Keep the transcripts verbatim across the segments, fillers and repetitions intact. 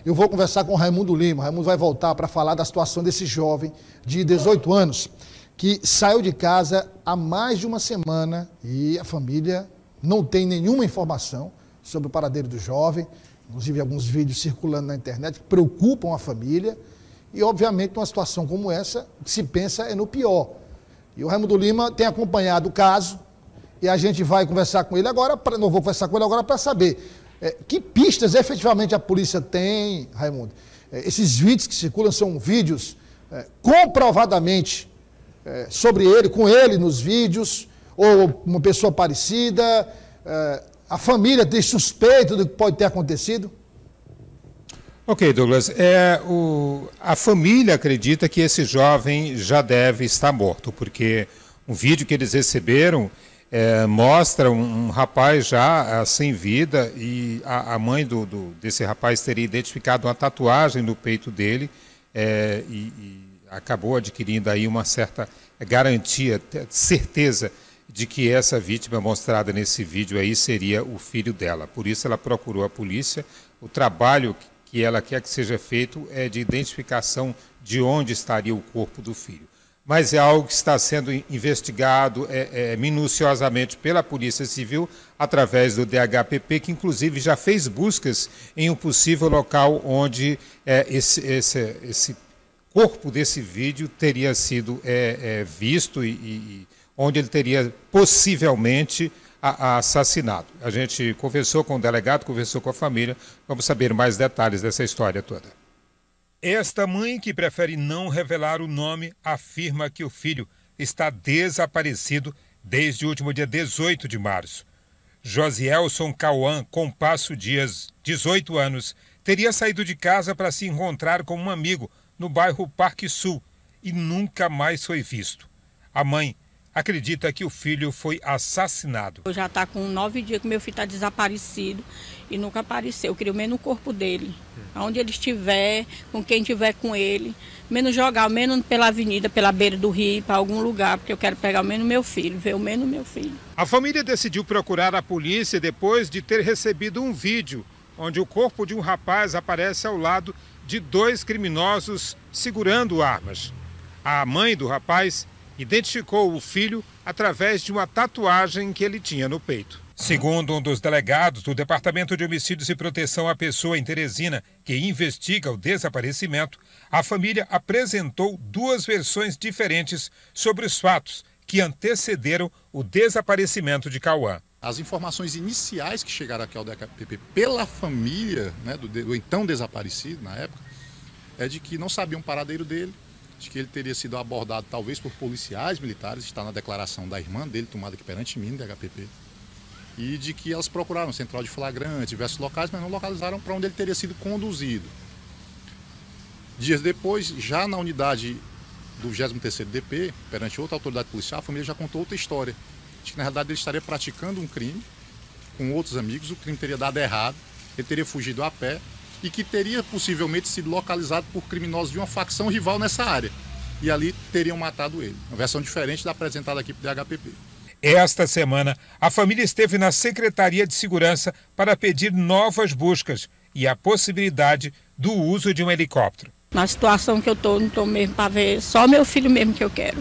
eu vou conversar com o Raimundo Lima. O Raimundo vai voltar para falar da situação desse jovem de dezoito anos, que saiu de casa há mais de uma semana e a família não tem nenhuma informação sobre o paradeiro do jovem, inclusive alguns vídeos circulando na internet que preocupam a família e, obviamente, numa situação como essa, o que se pensa é no pior. E o Raimundo Lima tem acompanhado o caso e a gente vai conversar com ele agora, pra, não vou conversar com ele agora para saber é, que pistas efetivamente a polícia tem, Raimundo. É, esses vídeos que circulam são vídeos é, comprovadamente é, sobre ele, com ele nos vídeos, ou uma pessoa parecida, é, a família tem suspeito do que pode ter acontecido? Ok, Douglas, é, o, a família acredita que esse jovem já deve estar morto, porque um vídeo que eles receberam é, mostra um, um rapaz já uh, sem vida e a, a mãe do, do, desse rapaz teria identificado uma tatuagem no peito dele é, e, e acabou adquirindo aí uma certa garantia, certeza de que essa vítima mostrada nesse vídeo aí seria o filho dela. Por isso ela procurou a polícia. O trabalho que ela quer que seja feito é de identificação de onde estaria o corpo do filho. Mas é algo que está sendo investigado é, é, minuciosamente pela Polícia Civil através do D H P P, que inclusive já fez buscas em um possível local onde é, esse, esse, esse corpo desse vídeo teria sido é, é, visto e, e onde ele teria possivelmente a, a assassinado. A gente conversou com o delegado, conversou com a família, vamos saber mais detalhes dessa história toda. Esta mãe, que prefere não revelar o nome, afirma que o filho está desaparecido desde o último dia dezoito de março. Josielson Cauã Compasso Dias, dezoito anos, teria saído de casa para se encontrar com um amigo no bairro Parque Sul e nunca mais foi visto. A mãe acredita que o filho foi assassinado. Já está com nove dias que meu filho está desaparecido e nunca apareceu. Eu queria menos o corpo dele, aonde ele estiver, com quem estiver com ele, menos jogar, menos pela avenida, pela beira do rio, para algum lugar, porque eu quero pegar o menos meu filho, ver o menos meu filho. A família decidiu procurar a polícia depois de ter recebido um vídeo onde o corpo de um rapaz aparece ao lado de dois criminosos segurando armas. A mãe do rapaz identificou o filho através de uma tatuagem que ele tinha no peito. Segundo um dos delegados do Departamento de Homicídios e Proteção à Pessoa em Teresina, que investiga o desaparecimento, a família apresentou duas versões diferentes sobre os fatos que antecederam o desaparecimento de Cauã. As informações iniciais que chegaram aqui ao D H P P pela família, né, do, do então desaparecido na época, é de que não sabiam o paradeiro dele, de que ele teria sido abordado talvez por policiais militares, está na declaração da irmã dele, tomada aqui perante mim, do D H P P, e de que elas procuraram central de flagrante, diversos locais, mas não localizaram para onde ele teria sido conduzido. Dias depois, já na unidade do vigésimo terceiro D P, perante outra autoridade policial, a família já contou outra história, de que na realidade ele estaria praticando um crime com outros amigos, o crime teria dado errado, ele teria fugido a pé, e que teria possivelmente sido localizado por criminosos de uma facção rival nessa área. E ali teriam matado ele. Uma versão diferente da apresentada aqui para o D H P P. Esta semana, a família esteve na Secretaria de Segurança para pedir novas buscas e a possibilidade do uso de um helicóptero. Na situação que eu estou, não estou mesmo para ver, só meu filho mesmo que eu quero.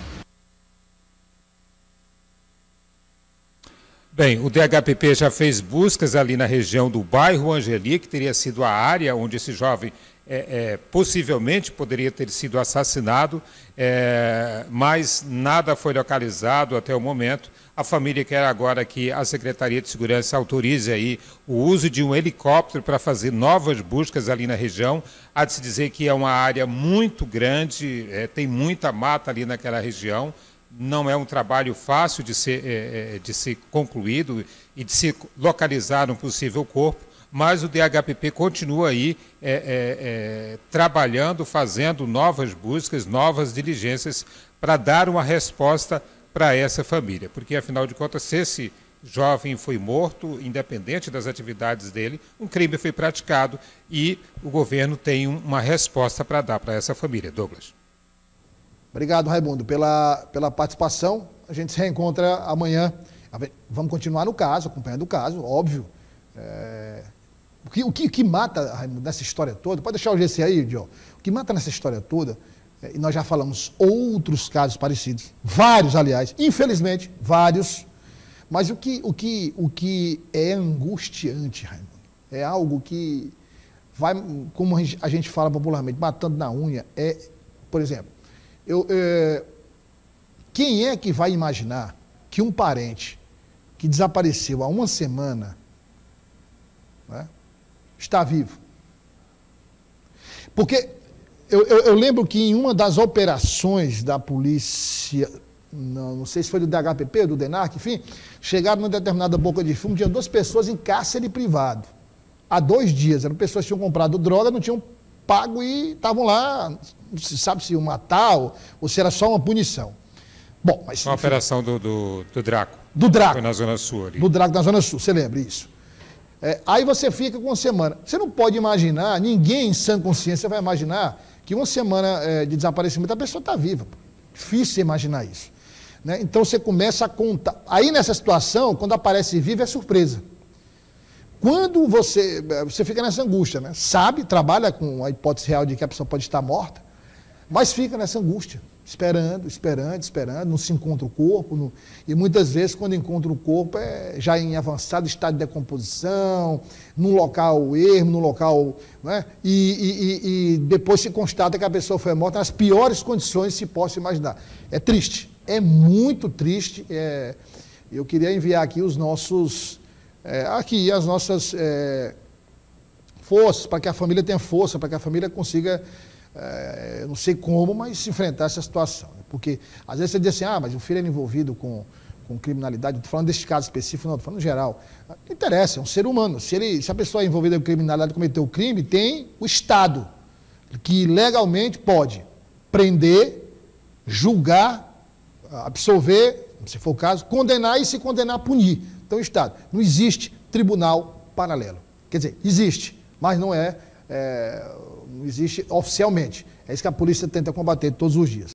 Bem, o D H P P já fez buscas ali na região do bairro Angeli, que teria sido a área onde esse jovem é, é, possivelmente poderia ter sido assassinado, é, mas nada foi localizado até o momento. A família quer agora que a Secretaria de Segurança autorize aí o uso de um helicóptero para fazer novas buscas ali na região. Há de se dizer que é uma área muito grande, é, tem muita mata ali naquela região. Não é um trabalho fácil de ser, é, de ser concluído e de se localizar um possível corpo, mas o D H P P continua aí é, é, é, trabalhando, fazendo novas buscas, novas diligências para dar uma resposta para essa família. Porque, afinal de contas, se esse jovem foi morto, independente das atividades dele, um crime foi praticado e o governo tem uma resposta para dar para essa família. Douglas. Obrigado, Raimundo, pela, pela participação. A gente se reencontra amanhã. Vamos continuar no caso, acompanhando o caso, óbvio. É, O que, o que, o que mata, Raimundo, nessa história toda, pode deixar o G C aí, Diogo, o que mata nessa história toda, é, e nós já falamos outros casos parecidos, vários, aliás, infelizmente, vários, mas o que, o que, o que é angustiante, Raimundo, é algo que vai, como a gente fala popularmente, matando na unha, é, por exemplo, eu, é, quem é que vai imaginar que um parente que desapareceu há uma semana, né, está vivo? Porque eu, eu, eu lembro que em uma das operações da polícia, não, não sei se foi do D H P P, do DENARC, enfim, chegaram numa determinada boca de fumo, tinha duas pessoas em cárcere privado. Há dois dias, eram pessoas que tinham comprado droga, não tinham pago e estavam lá, não se sabe se iam matar ou, ou se era só uma punição. Bom, mas... Uma enfim, operação do, do, do Draco. Do Draco. Foi na Zona Sul ali. Do Draco na Zona Sul, você lembra isso? É, aí você fica com uma semana. Você não pode imaginar, ninguém em sã consciência vai imaginar que uma semana é, de desaparecimento a pessoa está viva. Difícil imaginar isso. Né? Então você começa a contar. Aí nessa situação, quando aparece vivo, é surpresa. Quando você, você fica nessa angústia, né? Sabe, trabalha com a hipótese real de que a pessoa pode estar morta, mas fica nessa angústia, esperando, esperando, esperando, não se encontra o corpo, não, e muitas vezes quando encontra o corpo é já em avançado estado de decomposição, num local ermo, num local, né? e, e, e depois se constata que a pessoa foi morta nas piores condições que se possa imaginar. É triste, é muito triste. É, eu queria enviar aqui os nossos... É, aqui as nossas é, forças, para que a família tenha força, para que a família consiga, é, não sei como, mas enfrentar essa situação. Porque às vezes você diz assim, ah, mas o filho é envolvido com, com criminalidade, estou falando desse caso específico, não, estou falando geral. Não interessa, é um ser humano. Se, ele, se a pessoa é envolvida com criminalidade, cometeu o crime, tem o Estado, que legalmente pode prender, julgar, absolver, se for o caso, condenar e, se condenar, punir. Então, o Estado. Não existe tribunal paralelo. Quer dizer, existe, mas não é, é, não existe oficialmente. É isso que a polícia tenta combater todos os dias.